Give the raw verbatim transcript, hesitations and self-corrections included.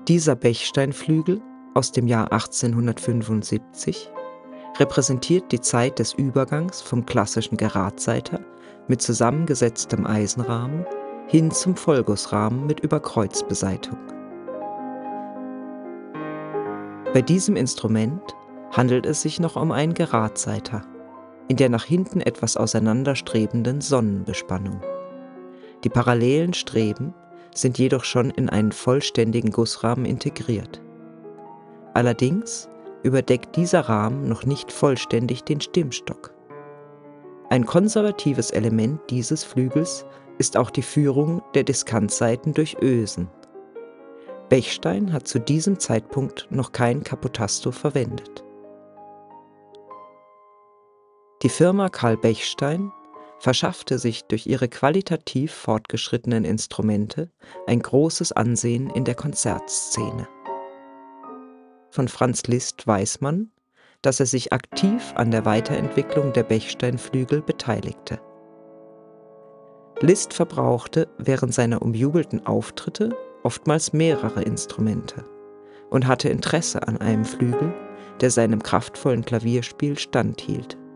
Dieser Bechsteinflügel aus dem Jahr achtzehnhundertfünfundsiebzig repräsentiert die Zeit des Übergangs vom klassischen Geradsaiter mit zusammengesetztem Eisenrahmen hin zum Vollgussrahmen mit Überkreuzbesaitigung. Bei diesem Instrument handelt es sich noch um einen Geradsaiter in der nach hinten etwas auseinanderstrebenden Sonnenbespannung. Die parallelen Streben sind jedoch schon in einen vollständigen Gussrahmen integriert. Allerdings überdeckt dieser Rahmen noch nicht vollständig den Stimmstock. Ein konservatives Element dieses Flügels ist auch die Führung der Diskantsaiten durch Ösen. Bechstein hat zu diesem Zeitpunkt noch kein Caputasto verwendet. Die Firma Carl Bechstein verschaffte sich durch ihre qualitativ fortgeschrittenen Instrumente ein großes Ansehen in der Konzertszene. Von Franz Liszt weiß man, dass er sich aktiv an der Weiterentwicklung der Bechsteinflügel beteiligte. Liszt verbrauchte während seiner umjubelten Auftritte oftmals mehrere Instrumente und hatte Interesse an einem Flügel, der seinem kraftvollen Klavierspiel standhielt.